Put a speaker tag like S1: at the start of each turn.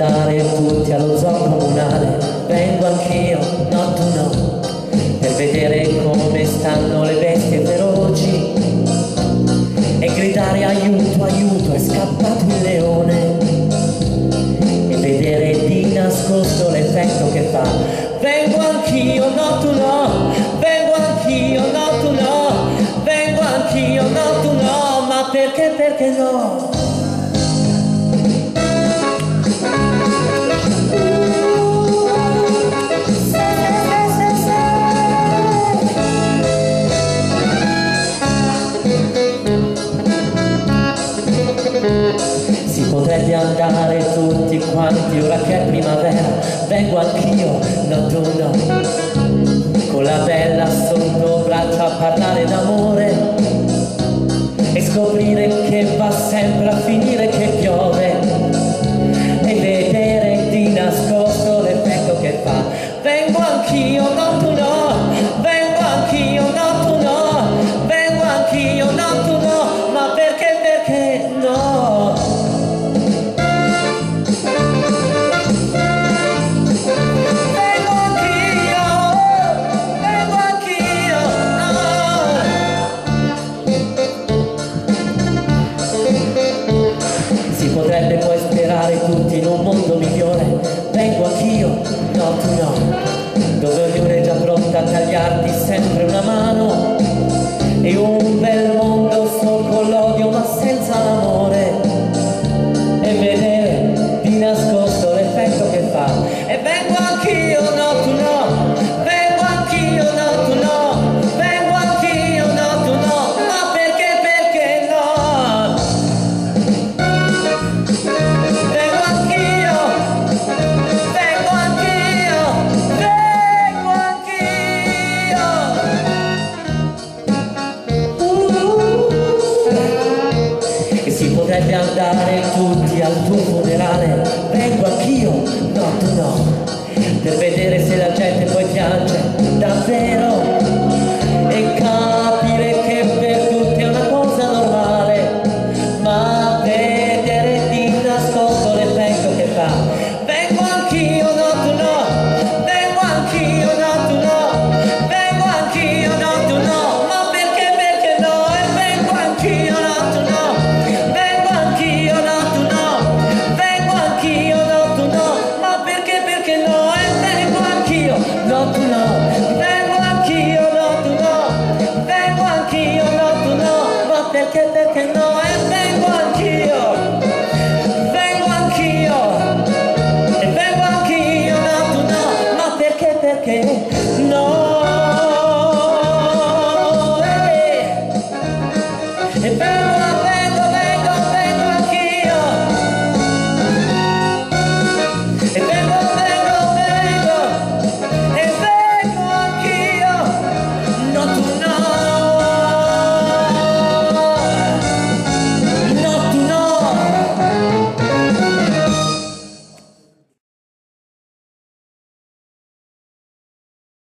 S1: andare tutti allo zoo comunale, vengo anch'io, no tu no, per vedere come stanno le bestie feroci e gridare aiuto, aiuto, è scappato il leone, e vedere di nascosto l'effetto che fa. Vengo anch'io, no tu no, vengo anch'io, no tu no, vengo anch'io, no tu no, ma perché, perché no? Si potrebbe andare tutti quanti ora che è primavera, vengo anch'io, no tu no, con la bella sotto braccio a parlare d'amore e scoprire che va sempre a finire che piove e vedere di nascosto l'effetto che fa. Vengo anch'io, no tu no, vengo anch'io, no tu no, vengo anch'io, no tu no, ma perché, perché no? Vengo anch'io, no. Si potrebbe poi sperare tutti in un mondo migliore, vengo anch'io, no tu no, dove ognuno è già pronto a tagliarti sempre una mano, e un bel mondo solo con l'odio ma senza l'amore, e vedere di nascosto l'effetto che fa. E vengo anch'io, no tu no, vengo anch'io, no tu no, vengo anch'io, no tu no, ma perché, perché no? Vengo anch'io, vengo anch'io, vengo anch'io. E si potrebbe andare tutti al tuo funerale, vengo anch'io, no tu no, per vedere se la gente poi piange